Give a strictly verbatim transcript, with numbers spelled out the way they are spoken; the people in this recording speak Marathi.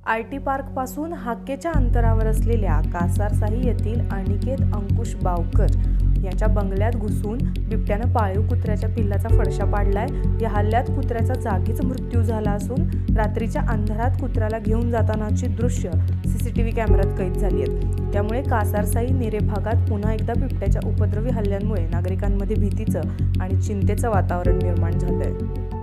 आय टी पार्कपासून हाकेच्या अंतरावर असलेल्या कासारसाही येथील अनिकेत अंकुश बावकर याच्या बंगल्यात घुसून बिबट्यानं पाळीव कुत्र्याच्या पिल्लाचा फडशा पाडलाय। या हल्ल्यात कुत्र्याचा जागीच मृत्यू झाला असून रात्रीच्या अंधारात कुत्र्याला घेऊन जातानाची दृश्य सीसीटीव्ही कॅमेऱ्यात कैद झाली आहेत। त्यामुळे कासारसाही नेरे भागात पुन्हा एकदा बिबट्याच्या उपद्रवी हल्ल्यांमुळे नागरिकांमध्ये भीतीचं आणि चिंतेचं वातावरण निर्माण झालंय।